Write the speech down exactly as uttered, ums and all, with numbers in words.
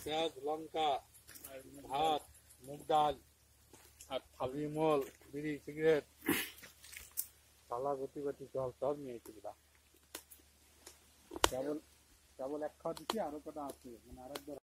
পেঁয়াজ লঙ্কা ভাত মুগ ডাল আর বিমল বিড়ি সিগারেট থালা গতি গতি জল সব নিয়েছি কেবল কেবল এক খাওয়া দিচ্ছি আরো কটা আছে মানে আরেকবার